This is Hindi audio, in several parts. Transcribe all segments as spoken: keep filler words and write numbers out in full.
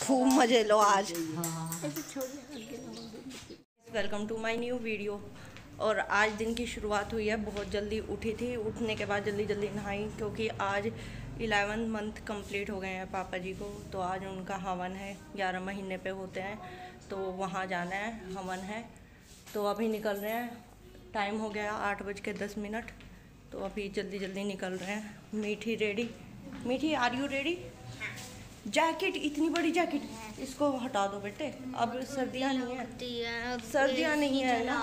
खूब मजे लो आज। Welcome to my new video. और आज दिन की शुरुआत हुई है, बहुत जल्दी उठी थी। उठने के बाद जल्दी जल्दी नहाई क्योंकि आज इलेवन मंथ कंप्लीट हो गए हैं पापा जी को। तो आज उनका हवन है, ग्यारह महीने पे होते हैं, तो वहाँ जाना है, हवन है। तो अभी निकल रहे हैं, टाइम हो गया आठ बज के दस मिनट। तो अभी जल्दी जल्दी निकल रहे हैं। मीठी रेडी? मीठी आर यू रेडी? जैकेट, इतनी बड़ी जैकेट, इसको हटा दो बेटे, अब सर्दियाँ नहीं है, सर्दियाँ नहीं है ना।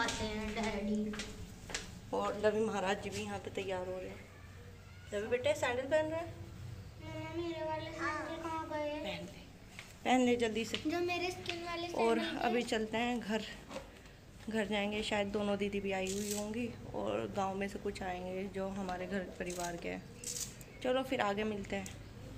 और लवी महाराज जी भी यहाँ पे तैयार हो रहे हैं। लवी बेटे सैंडल पहन रहे हैं? मेरे वाले सैंडल कहाँ गए? पहन ले, पहन ले जल्दी से। जो मेरे स्किन वाले और अभी चलते हैं घर, घर जाएंगे। शायद दोनों दीदी भी आई हुई होंगी और गांव में से कुछ आएंगे जो हमारे घर परिवार के हैं। चलो फिर आगे मिलते हैं।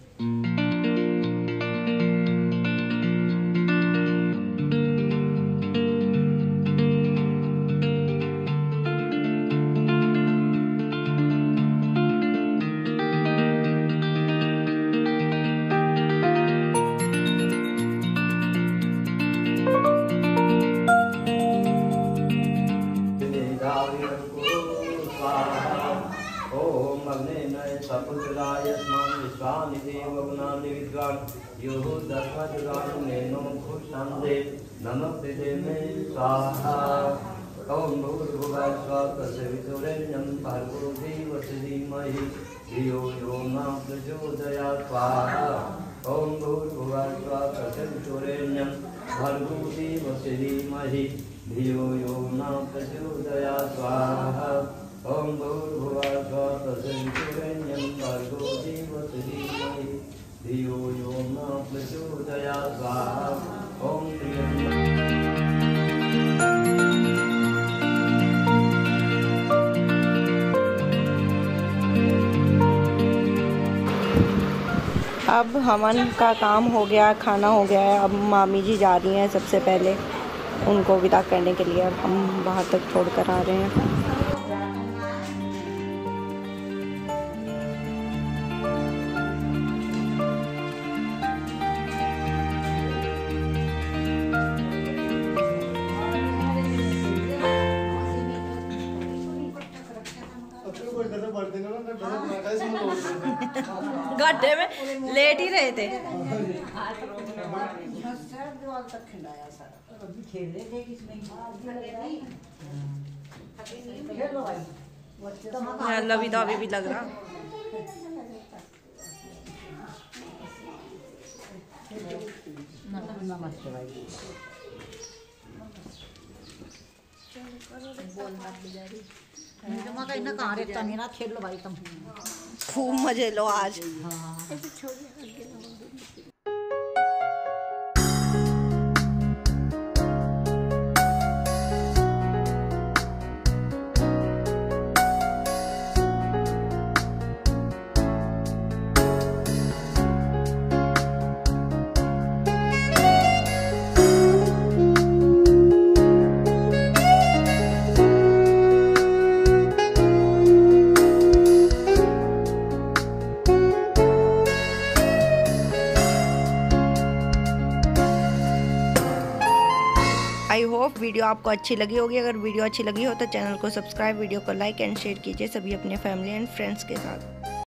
सपुत्राय स्मरण विश्वानि देवगुणानि विद्वान् यो दशमजुगानुनेनो भूषान्ते नमस्ते देवे स्वाहा। ॐ भूर्भुवः स्वः तत्सवितुर्वरेण्यं भर्गो देवस्य धीमहि धियो यो न प्रचोदयात् स्वाहा। ॐ भूर्भुवः स्वः तत्सवितुर्वरेण्यं भर्गो देवस्य धीमहि धियो यो न प्रचोदयात् स्वाहा। ॐ भूर्भुवः स्वः तत्सवितुर्वरेण्यं भर्गो देवस्य धीमहि धियो यो न प्रचोदयात् स्वाहा। ॐ अब हवन का काम हो गया, खाना हो गया है। अब मामी जी जा रही हैं सबसे पहले उनको विदा करने के लिए। अब हम बाहर तक छोड़ कर आ रहे हैं। गड्ढे में लेट ही रहे थे। लवी दावी भी लग रहा। नमस्ते भाई। कहाँ रहता नहीं ना, खेल लो भाई तुम, खूब मजे लो आज। आई होप वीडियो आपको अच्छी लगी होगी। अगर वीडियो अच्छी लगी हो तो चैनल को सब्सक्राइब, वीडियो को लाइक एंड शेयर कीजिए सभी अपने फैमिली एंड फ्रेंड्स के साथ।